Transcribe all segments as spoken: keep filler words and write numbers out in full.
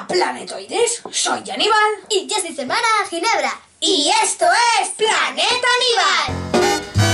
Hola, planetoides. Soy Aníbal. Y yo soy su hermana, Ginebra. Y esto es Planeta Aníbal.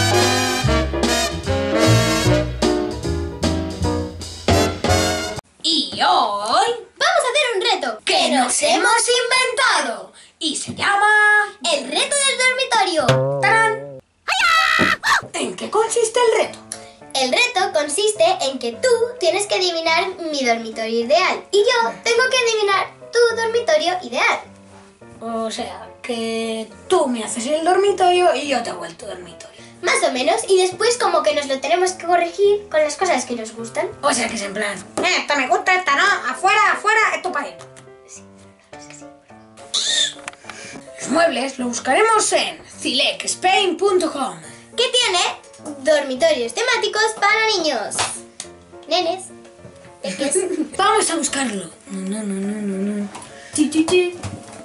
Y hoy vamos a hacer un reto que nos hemos inventado. Y se llama... el reto del dormitorio. ¡Tarán! ¿En qué consiste el reto? El reto consiste en que tú tienes que adivinar mi dormitorio ideal y yo tengo que adivinar tu dormitorio ideal. O sea, que tú me haces el dormitorio y yo te hago el tu dormitorio. Más o menos, y después como que nos lo tenemos que corregir con las cosas que nos gustan. O sea que es en plan, eh, esta me gusta, esta no, afuera, afuera, esto para adentro. Sí, sí. Los muebles lo buscaremos en cilec spain punto com. ¿Qué tiene? Dormitorios temáticos para niños. Nenes. Peques. Vamos a buscarlo. No, no, no, no, no. Chi, chi, chi.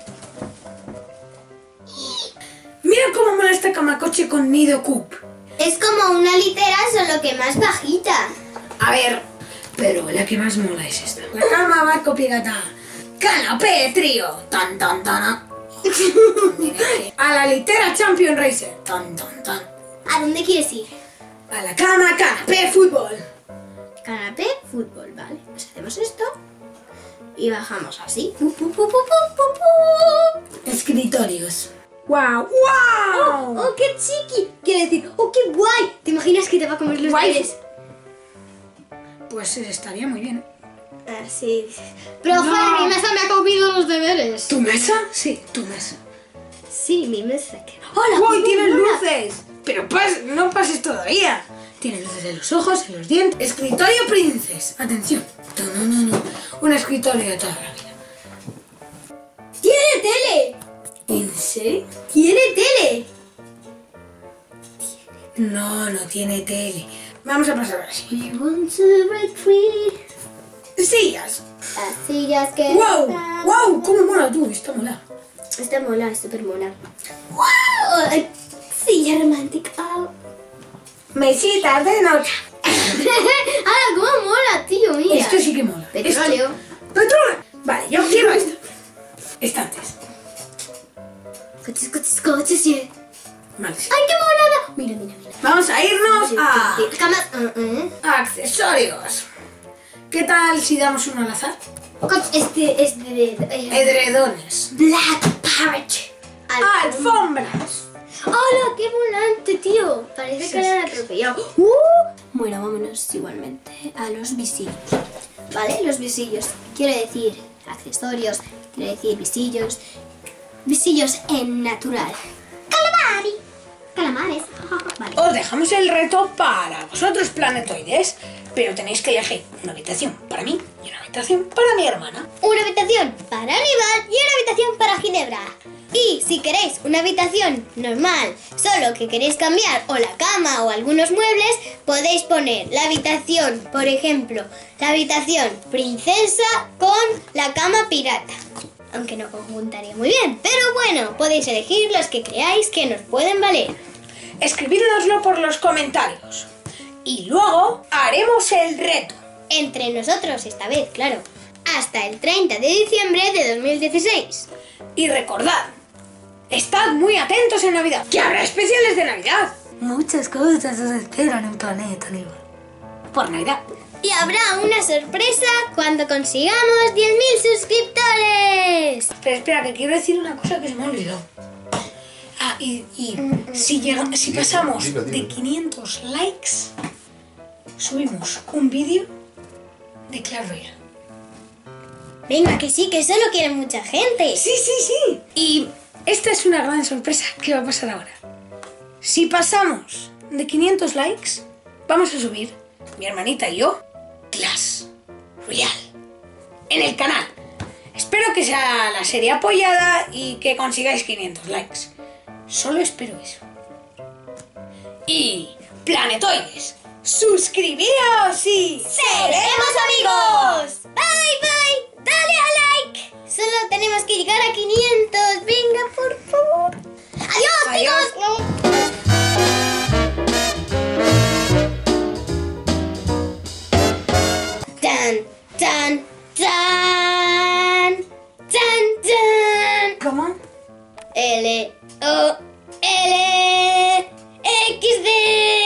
Mira cómo mola esta camacoche con nido cup. Es como una litera, solo que más bajita. A ver, pero la que más mola es esta. La cama barco pirata. Canapé trío. Tan, tan, tan. A la litera Champion Racer. Tan, tan, tan. ¿A dónde quieres ir? A la cama canapé fútbol. Canapé, fútbol, vale. Pues hacemos esto y bajamos así. Pu, pu, pu, pu, pu, pu, pu. Escritorios. ¡Wow! Oh, ¡Wow! oh, qué chiqui. Quiere decir, oh, qué guay. ¿Te imaginas que te va a comer los Guay. deberes? Pues estaría muy bien. Ah, sí. Pero No. joder, mi mesa me ha comido los deberes. ¿Tu mesa? Sí, tu mesa. Sí, mi mesa. Que... ¡Hola! ¡Uy, qué tienen mona! luces! Pero pas, no pases todavía. Tiene luces en los ojos, en los dientes. Escritorio Princess. Atención. No, no, no, no. Un escritorio de toda la vida. ¡Tiene tele! ¿En serio? ¡Tiene tele! No, no tiene tele. Vamos a pasar así. We want to break free. Sillas. Las sillas que... ¡Wow! ¡Wow! ¿Cómo mola tú? Está mola. Está mola, es súper mola. ¡Wow! Ay, silla romántica. Mesitas de noche. ¡Hala, cómo mola, tío! Mira. Esto sí que mola. Petróleo. Esto- ¡Petróleo! Vale, yo quiero esto. Estantes. Coches, coches, coches, sí. Vale, sí. ¡Ay, qué monada! Mira, mira, mira. Vamos a irnos a Cama... uh, uh. accesorios. ¿Qué tal si damos uno al azar? Coche, este, este de... eh, Edredones. Black Parrot. Alfombras. ¡Hola, qué volante, tío! Parece Sí, que le han sí, sí. atropellado. ¡Uh! Bueno, vámonos igualmente a los visillos. ¿Vale? Los visillos. Quiero decir accesorios, quiero decir visillos. Visillos en natural. ¡Calamari! Calamares. Vale. Os dejamos el reto para vosotros, planetoides, pero tenéis que elegir una habitación para mí y una habitación para mi hermana. Una habitación para Aníbal y una habitación para Ginebra. Y si queréis una habitación normal, solo que queréis cambiar o la cama o algunos muebles, podéis poner la habitación, por ejemplo, la habitación princesa con la cama pirata. Aunque no conjuntaría muy bien, pero bueno, podéis elegir los que creáis que nos pueden valer. Escribidnoslo por los comentarios y luego haremos el reto. Entre nosotros esta vez, claro. Hasta el treinta de diciembre de dos mil dieciséis. Y recordad, estad muy atentos en Navidad, que habrá especiales de Navidad. Muchas cosas os esperan en Planeta Aníbal. Por Navidad. Y habrá una sorpresa cuando consigamos diez mil suscriptores. Pero espera, que quiero decir una cosa que se me ha olvidado. Ah, y, y si, llega, si pasamos Dilo, dilo. de quinientos likes, subimos un vídeo de Clash Royale. Venga, que sí, que eso lo quiere mucha gente. Sí, sí, sí. Y esta es una gran sorpresa que va a pasar ahora. Si pasamos de quinientos likes, vamos a subir, mi hermanita y yo, Clash Royale en el canal. Espero que sea la serie apoyada y que consigáis quinientos likes. Solo espero eso. Y planetoides, suscribíos y ¡Seremos amigos! Bye, bye. Dale a like. Solo tenemos que llegar a quinientos. Venga, por favor. Adiós, Adiós. chicos. Tan, tan, tan. L O L X D.